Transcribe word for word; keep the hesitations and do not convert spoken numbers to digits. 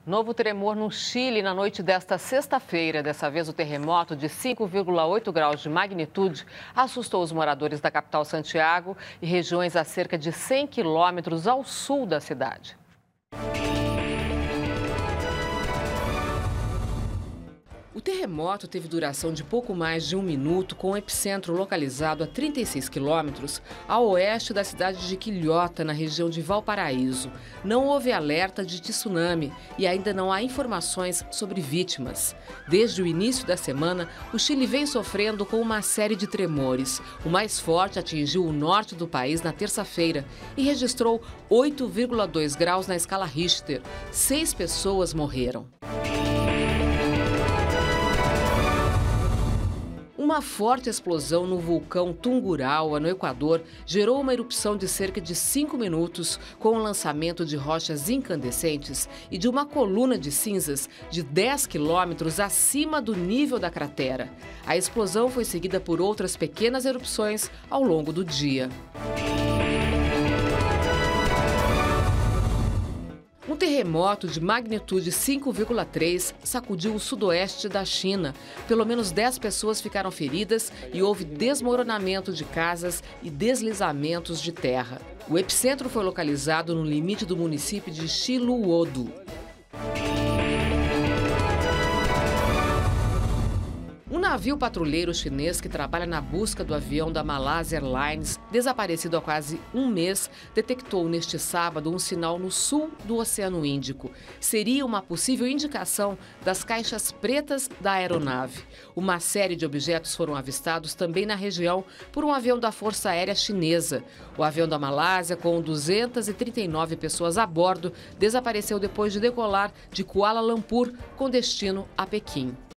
Novo tremor no Chile na noite desta sexta-feira. Dessa vez, o terremoto de cinco vírgula oito graus de magnitude assustou os moradores da capital Santiago e regiões a cerca de cem quilômetros ao sul da cidade. O terremoto teve duração de pouco mais de um minuto, com o epicentro localizado a trinta e seis quilômetros a oeste da cidade de Quilhota, na região de Valparaíso. Não houve alerta de tsunami e ainda não há informações sobre vítimas. Desde o início da semana, o Chile vem sofrendo com uma série de tremores. O mais forte atingiu o norte do país na terça-feira e registrou oito vírgula dois graus na escala Richter. Seis pessoas morreram. Uma forte explosão no vulcão Tungurahua, no Equador, gerou uma erupção de cerca de cinco minutos, com o lançamento de rochas incandescentes e de uma coluna de cinzas de dez quilômetros acima do nível da cratera. A explosão foi seguida por outras pequenas erupções ao longo do dia. Um terremoto de magnitude cinco vírgula três sacudiu o sudoeste da China. Pelo menos dez pessoas ficaram feridas e houve desmoronamento de casas e deslizamentos de terra. O epicentro foi localizado no limite do município de Xiluodo. Um navio patrulheiro chinês que trabalha na busca do avião da Malaysia Airlines, desaparecido há quase um mês, detectou neste sábado um sinal no sul do Oceano Índico. Seria uma possível indicação das caixas pretas da aeronave. Uma série de objetos foram avistados também na região por um avião da Força Aérea Chinesa. O avião da Malásia, com duzentas e trinta e nove pessoas a bordo, desapareceu depois de decolar de Kuala Lumpur com destino a Pequim.